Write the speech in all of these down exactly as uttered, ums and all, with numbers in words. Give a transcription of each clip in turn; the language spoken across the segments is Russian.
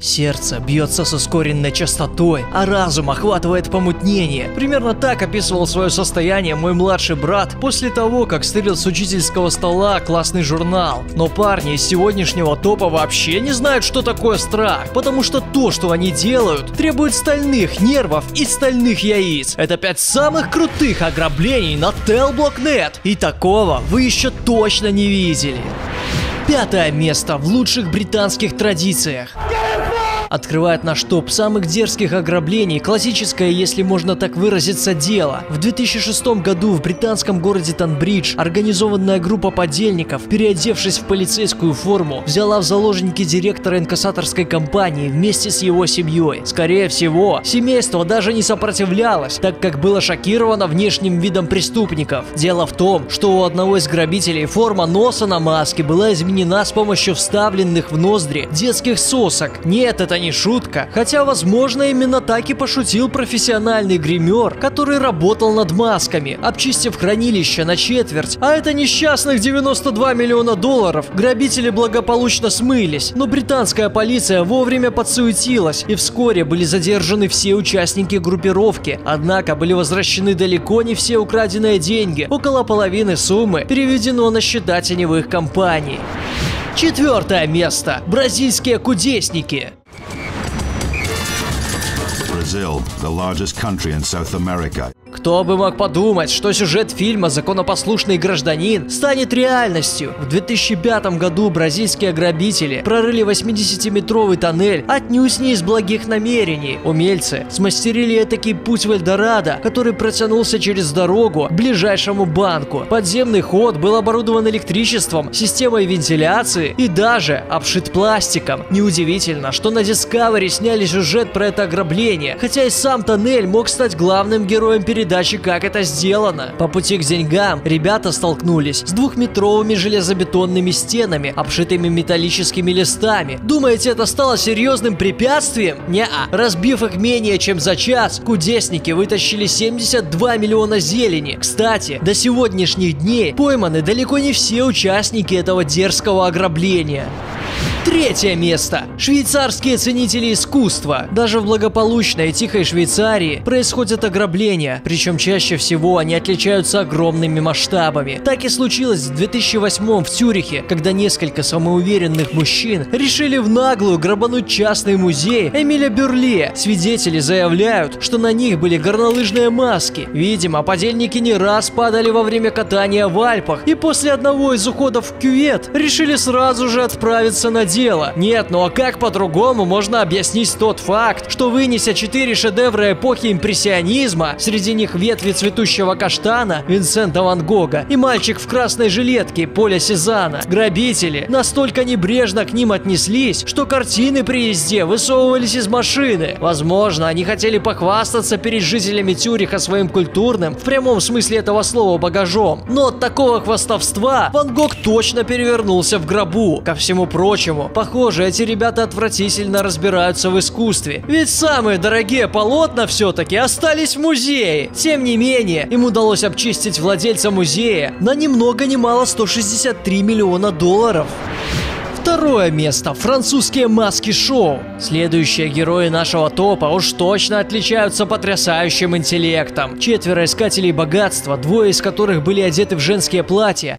Сердце бьется с ускоренной частотой, а разум охватывает помутнение. Примерно так описывал свое состояние мой младший брат после того, как стырил с учительского стола классный журнал. Но парни из сегодняшнего топа вообще не знают, что такое страх, потому что то, что они делают, требует стальных нервов и стальных яиц. Это пять самых крутых ограблений на Telblock точка нет, и такого вы еще точно не видели. Пятое место в лучших британских традициях. Открывает наш топ самых дерзких ограблений классическое, если можно так выразиться, дело. В две тысячи шестом году в британском городе Танбридж организованная группа подельников, переодевшись в полицейскую форму, взяла в заложники директора инкассаторской компании вместе с его семьей. Скорее всего, семейство даже не сопротивлялось, так как было шокировано внешним видом преступников. Дело в том, что у одного из грабителей форма носа на маске была изменена с помощью вставленных в ноздри детских сосок. Нет, это не шутка, хотя, возможно, именно так и пошутил профессиональный гример, который работал над масками, обчистив хранилище на четверть, а это несчастных девяносто два миллиона долларов. Грабители благополучно смылись, но британская полиция вовремя подсуетилась, и вскоре были задержаны все участники группировки, однако были возвращены далеко не все украденные деньги, около половины суммы переведено на счета теневых компаний. Четвертое место. Бразильские кудесники. Brazil, the largest country in South America. Кто бы мог подумать, что сюжет фильма «Законопослушный гражданин» станет реальностью. В две тысячи пятом году бразильские грабители прорыли восьмидесятиметровый тоннель отнюдь не из благих намерений. Умельцы смастерили этакий путь в Эльдорадо, который протянулся через дорогу к ближайшему банку. Подземный ход был оборудован электричеством, системой вентиляции и даже обшит пластиком. Неудивительно, что на Discovery сняли сюжет про это ограбление, хотя и сам тоннель мог стать главным героем передачи «Как это сделано». По пути к деньгам ребята столкнулись с двухметровыми железобетонными стенами, обшитыми металлическими листами. Думаете, это стало серьезным препятствием? Неа. Разбив их менее чем за час, кудесники вытащили семьдесят два миллиона зелени. Кстати, до сегодняшних дней пойманы далеко не все участники этого дерзкого ограбления. Третье место. Швейцарские ценители искусства. Даже в благополучной и тихой Швейцарии происходят ограбления, причем чаще всего они отличаются огромными масштабами. Так и случилось в две тысячи восьмом в Цюрихе, когда несколько самоуверенных мужчин решили в наглую грабануть частный музей Эмиля Бюрле. Свидетели заявляют, что на них были горнолыжные маски. Видимо, подельники не раз падали во время катания в Альпах, и после одного из уходов в кювет решили сразу же отправиться на дело. Нет, ну а как по-другому можно объяснить тот факт, что, вынеся четыре шедевра эпохи импрессионизма, среди них «Ветви цветущего каштана» Винсента Ван Гога и «Мальчик в красной жилетке» Поля Сезанна, грабители настолько небрежно к ним отнеслись, что картины при езде высовывались из машины. Возможно, они хотели похвастаться перед жителями Цюриха своим культурным, в прямом смысле этого слова, багажом. Но от такого хвастовства Ван Гог точно перевернулся в гробу. Ко всему прочему, похоже, эти ребята отвратительно разбираются в искусстве. Ведь самые дорогие полотна все-таки остались в музее. Тем не менее, им удалось обчистить владельца музея на ни много ни мало сто шестьдесят три миллиона долларов. Второе место. Французские маски-шоу. Следующие герои нашего топа уж точно отличаются потрясающим интеллектом. Четверо искателей богатства, двое из которых были одеты в женские платья.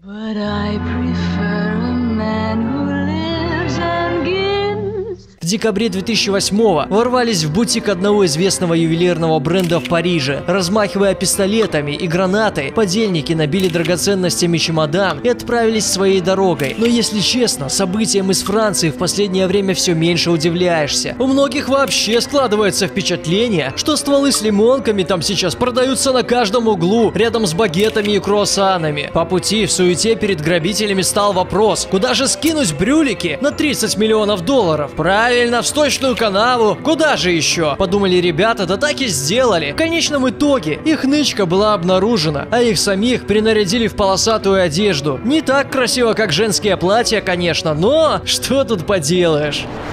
В декабре две тысячи восьмого ворвались в бутик одного известного ювелирного бренда в Париже. Размахивая пистолетами и гранатой, подельники набили драгоценностями чемодан и отправились своей дорогой. Но если честно, событиям из Франции в последнее время все меньше удивляешься. У многих вообще складывается впечатление, что стволы с лимонками там сейчас продаются на каждом углу, рядом с багетами и круассанами. По пути в суете перед грабителями стал вопрос, куда же скинуть брюлики на тридцать миллионов долларов? Правильно. Правильно, в сточную канаву. Куда же еще? Подумали ребята, да так и сделали. В конечном итоге их нычка была обнаружена, а их самих принарядили в полосатую одежду. Не так красиво, как женские платья, конечно, но что тут поделаешь?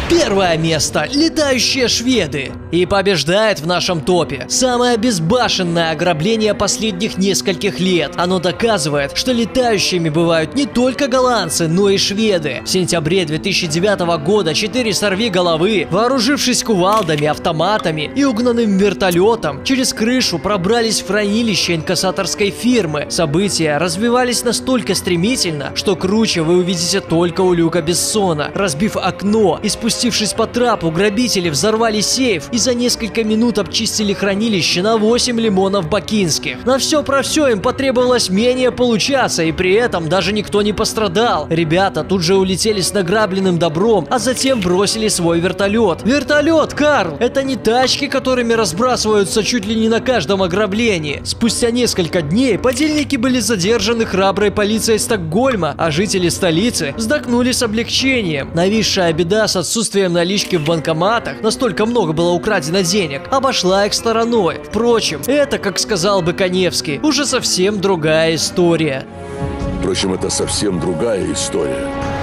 Первое место – летающие шведы. И побеждает в нашем топе самое безбашенное ограбление последних нескольких лет. Оно доказывает, что летающими бывают не только голландцы, но и шведы. В сентябре две тысячи девятого года четыре сорвиголовы, вооружившись кувалдами, автоматами и угнанным вертолетом, через крышу пробрались в хранилище инкассаторской фирмы. События развивались настолько стремительно, что круче вы увидите только у Люка Бессона. Разбив окно и спустившись по трапу, грабители взорвали сейф и за несколько минут обчистили хранилище на восемь лимонов бакинских. На все про все им потребовалось менее получаса, и при этом даже никто не пострадал. Ребята тут же улетели с награбленным добром, а затем бросили свой вертолет. Вертолет, Карл! Это не тачки, которыми разбрасываются чуть ли не на каждом ограблении. Спустя несколько дней подельники были задержаны храброй полицией Стокгольма, а жители столицы вздохнули с облегчением. Нависшая беда с отсутствием налички в банкоматах, настолько много было украдено денег, обошла их стороной. Впрочем, это, как сказал бы Каневский, уже совсем другая история. Впрочем, это совсем другая история.